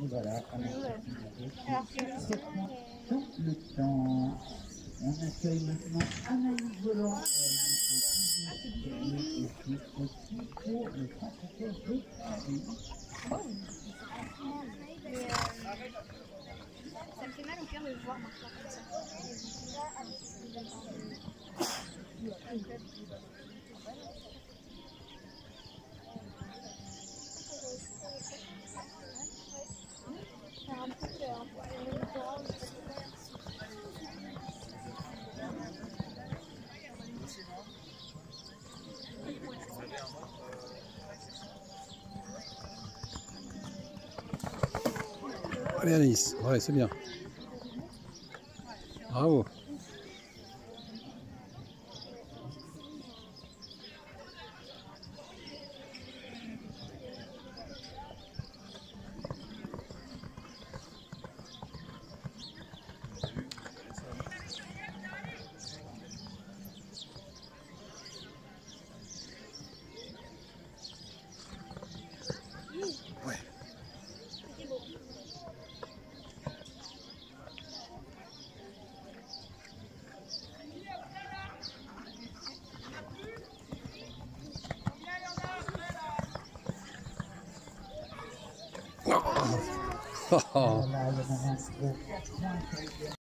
voilà, on a Alors, tout le temps. On accueille maintenant Anaïs Volant. Et puis aussi pour le centre de Paris. ça me fait mal au cœur de le voir maintenant comme ça. Allez Alice, ouais c'est bien. Bravo. Ouais. Oh. Voilà, il y en a un gros 4 points.